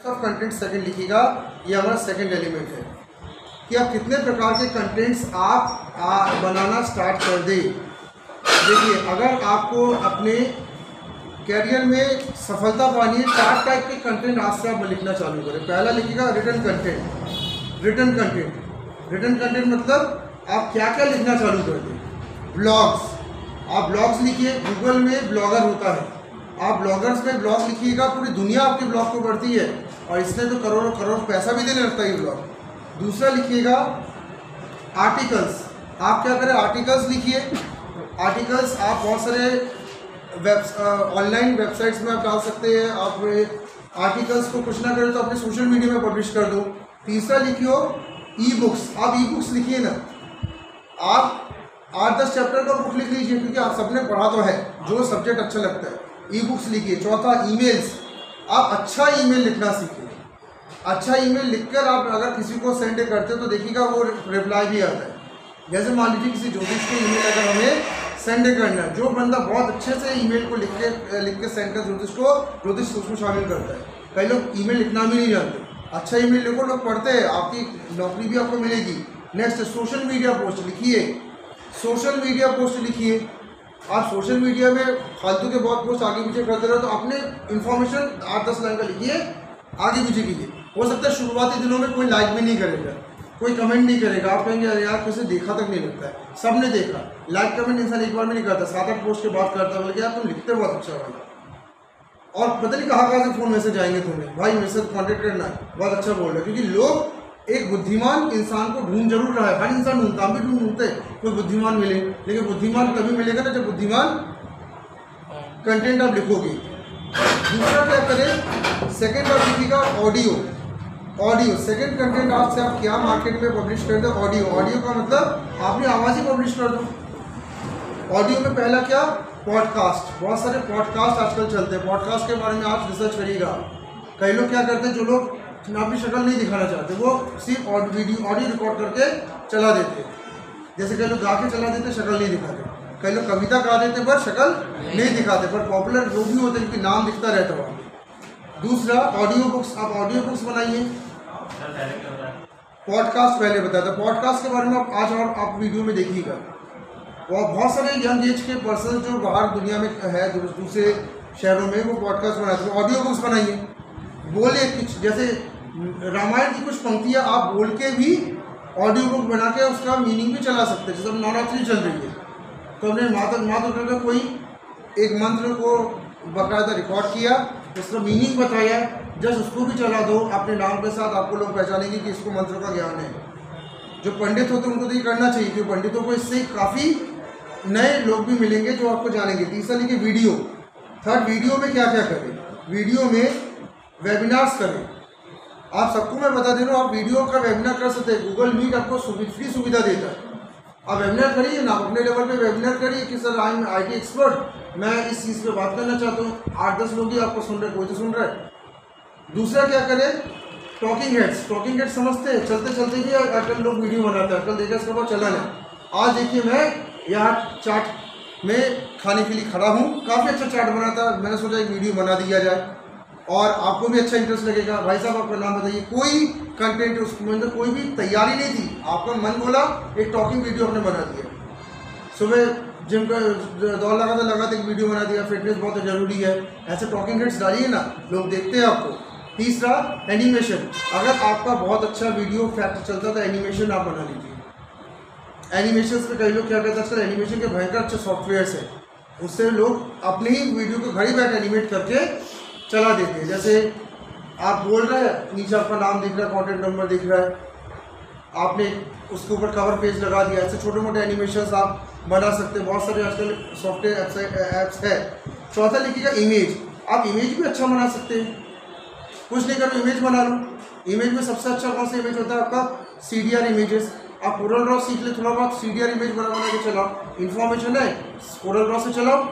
Of content second लिखिएगा। ये हमारा सेकंड एलिमेंट है कि आप कितने प्रकार के कंटेंट्स आप बनाना स्टार्ट कर दें। देखिए, अगर आपको अपने कैरियर में सफलता पानी है, 4 टाइप के कंटेंट आज से आप लिखना चालू करें। पहला लिखिएगा रिटन कंटेंट। रिटन कंटेंट मतलब आप क्या क्या लिखना चालू कर दें। ब्लॉग्स, आप ब्लॉग्स लिखिए। गूगल में ब्लॉगर होता है, आप ब्लॉगर्स में ब्लॉग लिखिएगा, पूरी दुनिया आपके ब्लॉग को पढ़ती है और इसने तो करोड़ों करोड़ पैसा भी देने लगता है ये ब्लॉग। दूसरा लिखिएगा आर्टिकल्स। आप क्या करें, आर्टिकल्स लिखिए। आर्टिकल्स आप बहुत सारे ऑनलाइन वेबसाइट्स में आप डाल सकते हैं। आप आर्टिकल्स को कुछ ना करें तो अपने सोशल मीडिया में पब्लिश कर दो। तीसरा लिखियो ई बुक्स। आप ई बुक्स लिखिए ना, आप 8-10 चैप्टर का बुक लिख लीजिए, क्योंकि आप सबने पढ़ा तो है, जो सब्जेक्ट अच्छा लगता है। ई बुक्स लिखिए। चौथा ईमेल्स, आप अच्छा ईमेल लिखना सीखिए। अच्छा ईमेल लिखकर आप अगर किसी को सेंड करते हो तो देखिएगा वो रिप्लाई भी आता है। जैसे मान लीजिए किसी ज्योतिष को ईमेल अगर हमें सेंड करना है, जो बंदा बहुत अच्छे से ईमेल को लिख के सेंड कर ज्योतिष उसको शामिल करता है। कई लोग ईमेल लिखना भी नहीं जानते। अच्छा ईमेल लिखो, लोग पढ़ते हैं, आपकी नौकरी भी आपको मिलेगी। नेक्स्ट सोशल मीडिया पोस्ट लिखिए। सोशल मीडिया पोस्ट लिखिए। आप सोशल मीडिया में फालतू के बहुत पोस्ट आगे पीछे करते रहो, तो अपने इन्फॉर्मेशन 8-10 लाइन का लिखिए, आगे पीछे कीजिए। हो सकता है शुरुआती दिनों में कोई लाइक भी नहीं करेगा, कोई कमेंट नहीं करेगा, आप कहेंगे अरे यार किसी देखा तक नहीं लगता है। सबने देखा, लाइक कमेंट इंसान एक बार में नहीं करता, 7-8 पोस्ट के बाद करता है। बोले यार तुम लिखते बहुत अच्छा वाला, और पता नहीं कहाँ से फ़ोन मैसेज आएंगे तुम्हें, भाई मेरे साथ कॉन्टेक्ट करना है, बहुत अच्छा बोल रहे हैं। क्योंकि लोग एक बुद्धिमान इंसान को ढूंढ जरूर रहा है, हर इंसान ढूंढता, हम भी ढूंढते कोई बुद्धिमान मिले, लेकिन बुद्धिमान तभी मिलेगा ना जब बुद्धिमान कंटेंट आप लिखोगे। दूसरा क्या करें, सेकंड आप लिखिएगा ऑडियो। सेकंड कंटेंट आपसे आप क्या मार्केट में पब्लिश कर दो, ऑडियो का मतलब आपने आवाज़ ही पब्लिश कर दो। ऑडियो में पहला क्या, पॉडकास्ट। बहुत सारे पॉडकास्ट आजकल चलते हैं, पॉडकास्ट के बारे में आप रिसर्च करिएगा। कई लोग क्या करते हैं, जो लोग अपनी शक्ल नहीं दिखाना चाहते, वो सिर्फ ऑडियो रिकॉर्ड करके चला देते। जैसे कई लोग गा के चला देते, शक्ल नहीं दिखाते। कई लोग कविता गा देते पर शक्ल नहीं दिखाते, पर पॉपुलर जो भी होते हैं क्योंकि नाम दिखता रहता है। दूसरा ऑडियो बुक्स, आप ऑडियो बुक्स बनाइए। पॉडकास्ट पहले बताया था, पॉडकास्ट के बारे में आज और आप वीडियो में देखिएगा। और बहुत सारे यंग एज के पर्सन जो बाहर दुनिया में है, दूसरे शहरों में, वो पॉडकास्ट बनाते हैं। ऑडियो बुक्स बनाइए, बोले कुछ, जैसे रामायण की कुछ पंक्तियाँ आप बोल के भी ऑडियो बुक बना के उसका मीनिंग भी चला सकते हैं। जैसे नवरात्रि चल रही है तो हमने माता दुर्गा का कोई एक मंत्र को बाकायदा रिकॉर्ड किया, उसका मीनिंग बताया, जस्ट उसको भी चला दो अपने नाम के साथ, आपको लोग पहचानेंगे कि इसको मंत्रों का ज्ञान है। जो पंडित होते हैं उनको तो ये करना चाहिए, क्योंकि पंडितों को इससे काफ़ी नए लोग भी मिलेंगे जो आपको जानेंगे। तीसरा लिखिए वीडियो। थर्ड, वीडियो में क्या क्या करें, वीडियो में वेबिनार्स करें। आप सबको मैं बता दे रहा हूँ, आप वीडियो का वेबिनार कर सकते हैं। गूगल मीट आपको फ्री सुविधा देता है, आप वेबिनार करिए ना, अपने लेवल पे वेबिनार करिए कि sir I am IT expert, मैं इस चीज़ पे बात करना चाहता हूँ। 8-10 लोग ही आपको सुन रहे, कोई तो सुन रहा है। दूसरा क्या करें, टॉकिंग हेड्स समझते हैं, चलते चलते भी आजकल लोग वीडियो बनाते हैं, आजकल देखा इसका बहुत चलन है। आज देखिए मैं यहाँ चाट में खाने के लिए खड़ा हूँ, काफ़ी अच्छा चाट बनाता है, मैंने सोचा एक वीडियो बना दिया जाए और आपको भी अच्छा इंटरेस्ट लगेगा। भाई साहब आपका नाम बताइए। कोई कंटेंट उसके अंदर कोई भी तैयारी नहीं थी, आपका मन बोला, एक टॉकिंग वीडियो आपने बना दिया। सुबह जिम का दौड़ लगाते एक वीडियो बना दिया, फिटनेस बहुत ज़रूरी है, ऐसे टॉकिंग हेड्स डालिए ना, लोग देखते हैं आपको। तीसरा एनिमेशन, अगर आपका बहुत अच्छा वीडियो फैक्ट चलता तो एनिमेशन आप बना लीजिए। एनिमेशन पे कई लोग क्या करते हैं, आजकल एनिमेशन के भयंकर अच्छे सॉफ्टवेयर्स हैं, उससे लोग अपने ही वीडियो को घर ही बैठ एनिमेट करके चला देते हैं। जैसे आप बोल रहे हैं, नीचे आपका नाम दिख रहा है, कॉन्टैक्ट नंबर दिख रहा है, आपने उसके ऊपर कवर पेज लगा दिया। ऐसे छोटे मोटे एनिमेशंस आप बना सकते हैं, बहुत सारे आजकल सॉफ्टवेयर ऐप्स है। चौथा लिखिएगा इमेज। आप इमेज भी अच्छा बना सकते हैं, कुछ नहीं करो इमेज बना लो। इमेज में सबसे अच्छा कौन सा इमेज होता है आपका, CDR इमेजेस। आप कोरल ड्रॉ सीख ले थोड़ा बहुत, CDR इमेज बना के चलाओ, इन्फॉर्मेशन है कोरल ड्रॉ से चलाओ।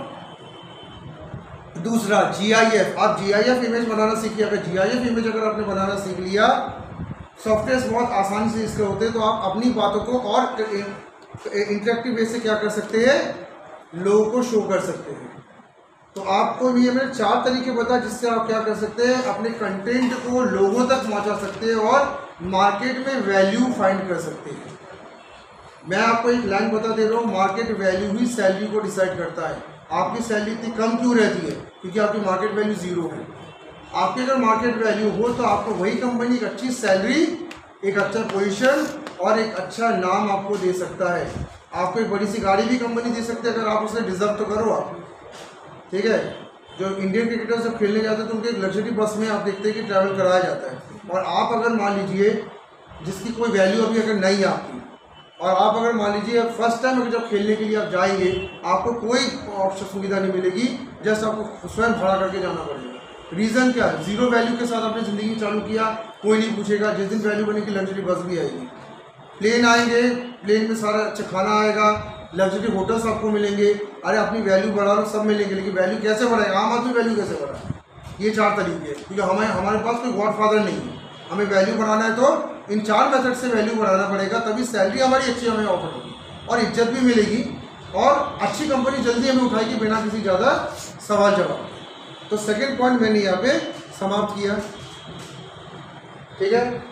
दूसरा GIF, आप GIF इमेज बनाना सीखिए। अगर GIF इमेज अगर आपने बनाना सीख लिया, सॉफ्टवेयर बहुत आसानी से इसके होते हैं, तो आप अपनी बातों को और इंटरेक्टिव वे से क्या कर सकते हैं, लोगों को शो कर सकते हैं। तो आपको भी ये मैंने 4 तरीके बताए जिससे आप क्या कर सकते हैं, अपने कंटेंट को लोगों तक पहुंचा सकते हैं और मार्केट में वैल्यू फाइंड कर सकते हैं। मैं आपको एक लाइन बता दे रहा हूँ, मार्केट वैल्यू ही सैलरी को डिसाइड करता है। आपकी सैलरी इतनी कम क्यों रहती है? क्योंकि आपकी मार्केट वैल्यू 0 है। आपकी अगर मार्केट वैल्यू हो तो आपको वही कंपनी एक अच्छी सैलरी, एक अच्छा पोजीशन और एक अच्छा नाम आपको दे सकता है। आपको एक बड़ी सी गाड़ी भी कंपनी दे सकती है अगर आप उसे डिजर्व तो करो आप, ठीक है। जो इंडियन क्रिकेटर्स जब खेलने जाते हैं तो उनके लग्जरी बस में आप देखते हैं कि ट्रैवल कराया जाता है। और आप अगर मान लीजिए जिसकी कोई वैल्यू अभी अगर नहीं है आपकी, और आप अगर मान लीजिए फर्स्ट टाइम अगर जब खेलने के लिए आप जाएंगे, आपको कोई ऑप्शन सुविधा नहीं मिलेगी, जस्ट आपको स्वयं भाड़ा करके जाना पड़ेगा। रीज़न क्या है? 0 वैल्यू के साथ आपने ज़िंदगी चालू किया, कोई नहीं पूछेगा। जिस दिन वैल्यू बनेगी लग्जरी बस भी आएगी, प्लेन आएंगे, प्लेन में सारा अच्छा खाना आएगा, लग्जरी होटल्स आपको मिलेंगे। अरे अपनी वैल्यू बढ़ा लो, सब मिलेंगे, लेकिन वैल्यू कैसे बढ़ाएगा? आम आदमी वैल्यू कैसे बढ़ाए? ये 4 तरीके हैं, क्योंकि हमारे पास कोई गॉडफादर नहीं है। हमें वैल्यू बढ़ाना है तो इन 4 मेथड से वैल्यू बढ़ाना पड़ेगा, तभी सैलरी हमारी अच्छी हमें ऑफर होगी और इज्जत भी मिलेगी और अच्छी कंपनी जल्दी हमें उठाएगी बिना किसी ज़्यादा सवाल जवाब। तो सेकेंड पॉइंट मैंने यहाँ पे समाप्त किया, ठीक है।